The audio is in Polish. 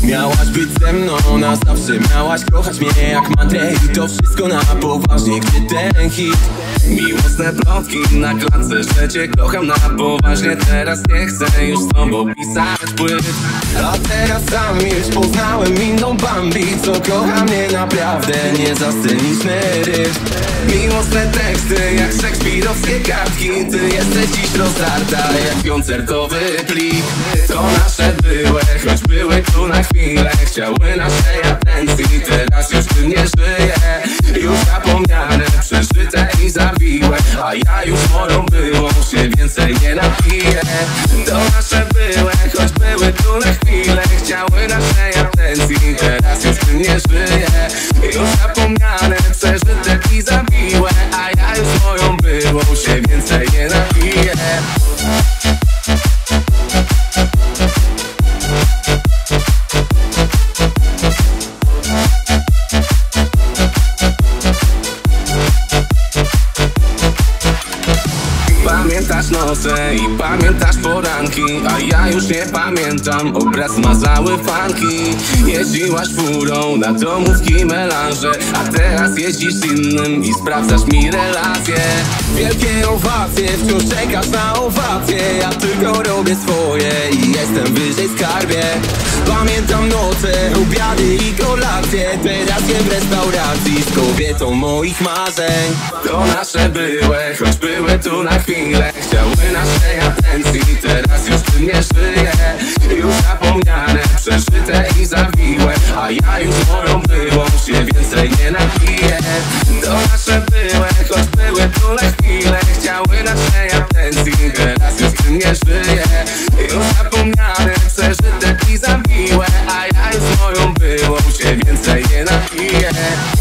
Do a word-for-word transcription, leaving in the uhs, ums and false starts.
Miałaś być ze mną na zawsze, miałaś kochać mnie jak mantrę. I to wszystko na poważnie, gdzie ten hit? Miłosne plotki na klatce, że cię kocham na poważnie. Teraz nie chcę już z tobą pisać płyt. A teraz sam już poznałem inną Bambi, co kocha mnie naprawdę, nie za sceniczny rytm. Miłosne teksty jak szekspirowskie kartki. Ty jesteś dziś rozdarta jak koncertowy plik. To nasze byłe, choć były tu na chwilę. Chciały naszej atencji, teraz już tym nie żyje. Już zapomniane, przeżyte i zawiłe. A ja już moją byłą się więcej nie napiję. To nasze byłe, choć były tu na chwilę. Chciały naszej atencji, teraz już tym nie żyje. Już zapomniane, przeżyte i zawiłe. A ja już moją byłą się więcej nie napiję. Pamiętasz noce i pamiętasz poranki, a ja już nie pamiętam. Obraz zmazały fanki. Jeździłaś furą na domówki melanże, a teraz jeździsz z innym i sprawdzasz mi relacje. Wielkie owacje, wciąż czekasz na owacje. Ja tylko robię swoje i jestem wyżej skarbie. Pamiętam noce, obiady i kolacje. Teraz jem w restauracji z kobietą moich marzeń. To nasze byłe, choć były tu na chwilę. Chciały naszej atencji, teraz już tym nie żyje. Już zapomniane, przeżyte i zawiłe. A ja już moją byłą się więcej nie napiję. To nasze byłe, choć były tu na chwilę. Chciały naszej atencji, teraz już tym nie żyje. Już zapomniane, przeżyte i zawiłe. A ja już moją byłą się więcej nie napiję.